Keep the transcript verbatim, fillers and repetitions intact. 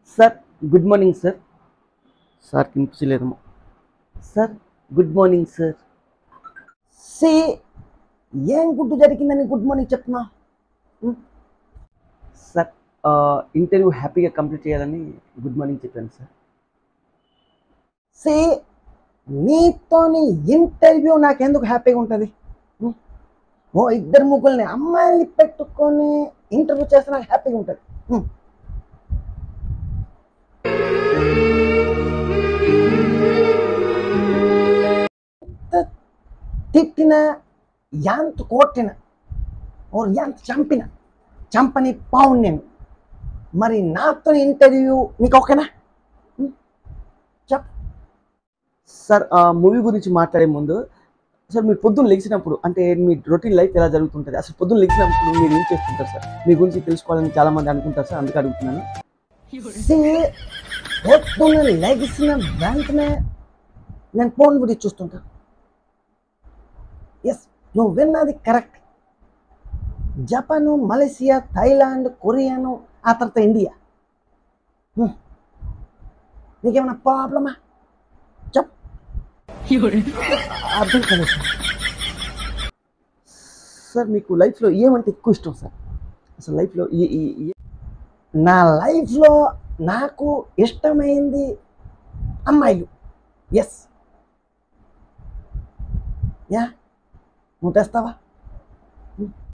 Sir good morning sir. Sir వినిపించలేదేమో. Sir good morning sir. సి ఏం గుడ్డు జరిగిందని గుడ్ మార్నింగ్ చెప్తున్నా? సార్ ఇంటర్వ్యూ హ్యాపీగా కంప్లీట్ చేయాలని గుడ్ మార్నింగ్ చెప్పాను సార్. సి నీతోని ఇంటర్వ్యూ నాకెందుకు హ్యాపీగా ఉంటుంది? ఓ ఇద్దరు ముగ్గురిని అమ్మాయిని పెట్టుకొని ఇంటర్వ్యూ చేస్తే నాకు హ్యాపీగా ఉంటుంది. తిట్టిన యాంత కొట్టిన ఓ యాంత చంపిన చంపని పావు నేను, మరి నాతో ఇంటర్వ్యూ నీకు ఓకేనా? చెప్ సార్. మూవీ గురించి మాట్లాడే ముందు సార్, మీరు పొద్దున్న లెగిసినప్పుడు అంటే మీ రొటీన్ లైఫ్ ఎలా జరుగుతుంటుంది, అసలు పొద్దున్న లెగిసినప్పుడు మీరు ఏం చేస్తుంటారు సార్? మీ గురించి తెలుసుకోవాలని చాలా మంది అనుకుంటారు సార్, అందుకే అడుగుతున్నాను. పొద్దున్న లెగిసిన వెంటనే నేను ఫోన్ గురించి చూస్తుంటాను. ఎస్, నువ్వు విన్నది కరెక్ట్. జపాను, మలేసియా, థైలాండ్, కొరియాను, ఆ తర్వాత ఇండియా. నీకేమైనా ప్రాబ్లమా? చెప్. అర్థం కాదు సార్. సార్ మీకు లైఫ్లో ఏమంటే ఎక్కువ ఇష్టం సార్? అసలు లైఫ్లో నా లైఫ్లో నాకు ఇష్టమైంది అమ్మాయిలు. ఎస్. యా, నువ్వు తెస్తావా?